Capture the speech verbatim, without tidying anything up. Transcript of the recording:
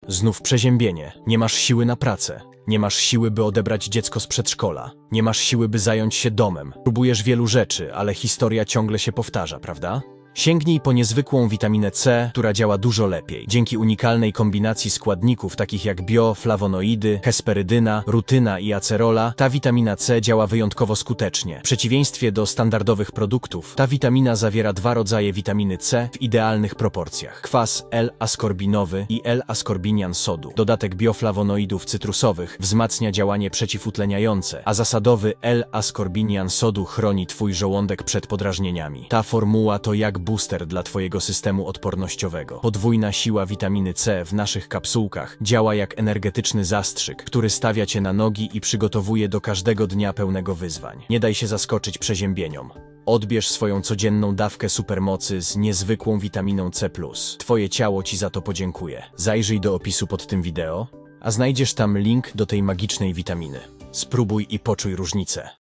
Znów przeziębienie. Nie masz siły na pracę. Nie masz siły, by odebrać dziecko z przedszkola. Nie masz siły, by zająć się domem. Próbujesz wielu rzeczy, ale historia ciągle się powtarza, prawda? Sięgnij po niezwykłą witaminę C, która działa dużo lepiej. Dzięki unikalnej kombinacji składników takich jak bioflawonoidy, hesperydyna, rutyna i acerola, ta witamina C działa wyjątkowo skutecznie. W przeciwieństwie do standardowych produktów, ta witamina zawiera dwa rodzaje witaminy C w idealnych proporcjach. Kwas L-askorbinowy i L-askorbinian sodu. Dodatek bioflawonoidów cytrusowych wzmacnia działanie przeciwutleniające, a zasadowy L-askorbinian sodu chroni twój żołądek przed podrażnieniami. Ta formuła to jak booster dla twojego systemu odpornościowego. Podwójna siła witaminy C w naszych kapsułkach działa jak energetyczny zastrzyk, który stawia cię na nogi i przygotowuje do każdego dnia pełnego wyzwań. Nie daj się zaskoczyć przeziębieniom. Odbierz swoją codzienną dawkę supermocy z niezwykłą witaminą C plus. Twoje ciało ci za to podziękuje. Zajrzyj do opisu pod tym wideo, a znajdziesz tam link do tej magicznej witaminy. Spróbuj i poczuj różnicę.